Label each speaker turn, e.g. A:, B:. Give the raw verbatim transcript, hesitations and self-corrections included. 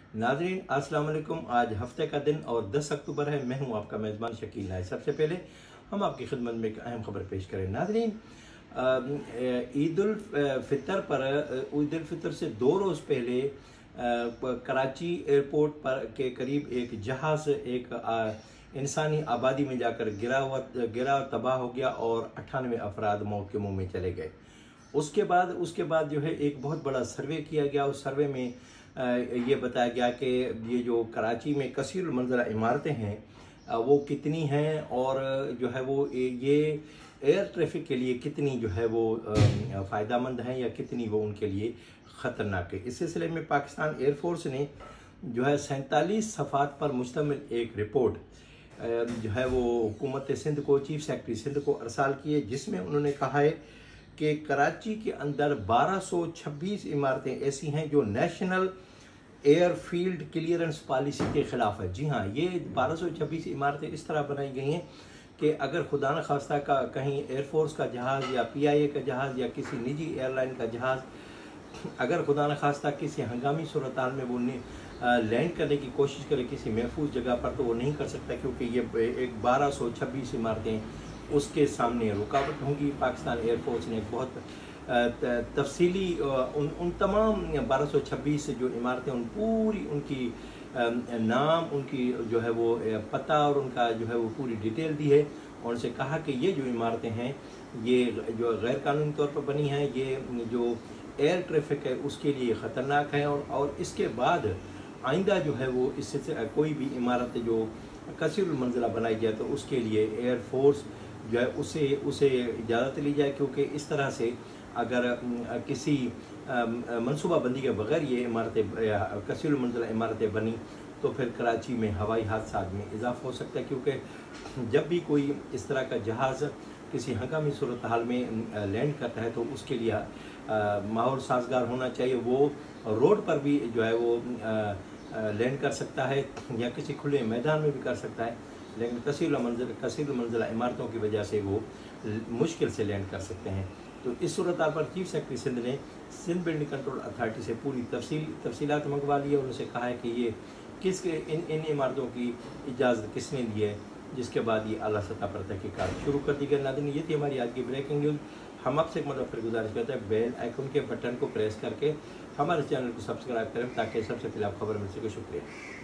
A: नाजरीन अस्सलाम वालेकुम। आज हफ्ते का दिन और दस अक्टूबर है। मैं हूं आपका मेज़बान शकील नाइक। सबसे पहले हम आपकी खिदमत में एक अहम खबर पेश करें। नाजरीन, ईद उल फितर पर ईद उल फितर से दो रोज़ पहले कराची एयरपोर्ट पर के करीब एक जहाज़ एक इंसानी आबादी में जाकर गिरा हुआ गिरा तबाह हो गया और अट्ठानवे अफराद मौत के मुंह में चले गए। उसके बाद उसके बाद जो है एक बहुत बड़ा सर्वे किया गया। उस सर्वे में ये बताया गया कि ये जो कराची में कसीर मंज़िला इमारतें हैं वो कितनी हैं और जो है वो ये एयर ट्रैफिक के लिए कितनी जो है वो फ़ायदेमंद हैं या कितनी वो उनके लिए ख़तरनाक है। इस सिलसिले में पाकिस्तान एयरफोर्स ने जो है सैंतालीस सफ़ात पर मुश्तमिल एक रिपोर्ट जो है वो हुकूमत सिंध को, चीफ सेक्रेटरी सिंध को अरसाल की है, जिसमें उन्होंने कहा है कि कराची के अंदर बारह सौ छब्बीस इमारतें ऐसी हैं जो national air field clearance policy के ख़िलाफ़ है। जी हाँ, ये बारह सौ छब्बीस इमारतें इस तरह बनाई गई हैं कि अगर खुदा न खास्ता का कहीं एयरफोर्स का जहाज़ या पी आई ए का जहाज़ या किसी निजी एयरलाइन का जहाज़ अगर खुदा न खास्ता किसी हंगामी सूरत हाल में वो लैंड करने की कोशिश करे किसी महफूज जगह पर, तो वो नहीं कर सकता, क्योंकि ये एक बारह सौ छब्बीस इमारतें उसके सामने रुकावट होंगी। पाकिस्तान एयरफोर्स ने एक बहुत तफसीली उन उन तमाम बारह सौ छब्बीस जो इमारतें उन पूरी उनकी नाम, उनकी जो है वो पता और उनका जो है वो पूरी डिटेल दी है और उनसे कहा कि ये जो इमारतें हैं ये जो गैर कानूनी तौर पर बनी हैं, ये जो एयर ट्रैफिक है उसके लिए ख़तरनाक है और, और इसके बाद आइंदा जो है वो इससे कोई भी इमारत जो कसीर मंजिला बनाई जाए तो उसके लिए एयर फोर्स जो है उसे उसे इजाज़त ली जाए, क्योंकि इस तरह से अगर किसी मनसूबाबंदी के बगैर ये इमारतें कसीर मंजिला इमारतें बनी तो फिर कराची में हवाई हादसा में इजाफा हो सकता है, क्योंकि जब भी कोई इस तरह का जहाज़ किसी हंगामी सूरत हाल में लैंड करता है तो उसके लिए माहौल साजगार होना चाहिए। वो रोड पर भी जो है वो लैंड कर सकता है या किसी खुले मैदान में भी कर सकता है, लेकिन कसीर मंजिल कसीर मंजिला इमारतों की वजह से वो मुश्किल से लैंड कर सकते हैं। तो इस सूरत पर चीफ सेक्रेटरी सिंध ने सिंध बिल्डिंग कंट्रोल अथॉरिटी से पूरी तफसील तफसीलात मंगवा ली है और उनसे कहा है कि ये किस इन इन इमारतों की इजाज़त किसने दी है, जिसके बाद ये आला सतह पर तहकीकात शुरू कर दी गई। नाज़रीन, ये थी हमारी आज की ब्रेकिंग न्यूज़। हम आपसे एक मतलब फिर गुजारिश करते हैं बेल आइकन के बटन को प्रेस करके हमारे चैनल को सब्सक्राइब करें ताकि सबसे पहले आप खबर मिल सके। शुक्रिया।